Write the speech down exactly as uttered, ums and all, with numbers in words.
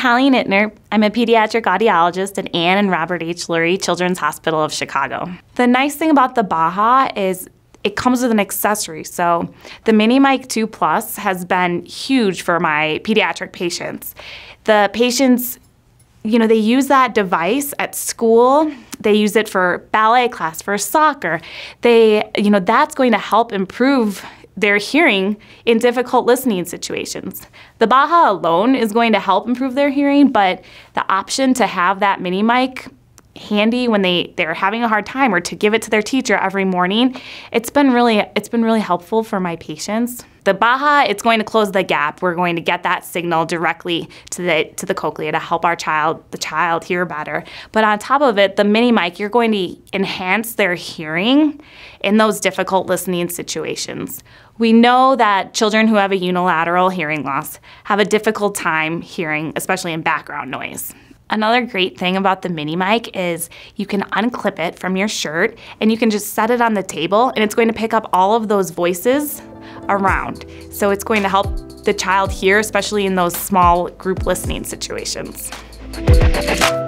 Colleen Ittner. I'm a pediatric audiologist at Ann and Robert H. Lurie Children's Hospital of Chicago. The nice thing about the Baha is it comes with an accessory. So the Mini Mic two Plus has been huge for my pediatric patients. The patients, you know, they use that device at school. They use it for ballet class, for soccer. They, you know, that's going to help improve their hearing in difficult listening situations. The Baha alone is going to help improve their hearing, but the option to have that mini mic handy when they, they're having a hard time, or to give it to their teacher every morning, it's been really, it's been really helpful for my patients. The Baha, it's going to close the gap. We're going to get that signal directly to the to the cochlea to help our child, the child hear better. But on top of it, the mini mic, you're going to enhance their hearing in those difficult listening situations. We know that children who have a unilateral hearing loss have a difficult time hearing, especially in background noise. Another great thing about the mini mic is you can unclip it from your shirt and you can just set it on the table, and it's going to pick up all of those voices around. So it's going to help the child hear, especially in those small group listening situations.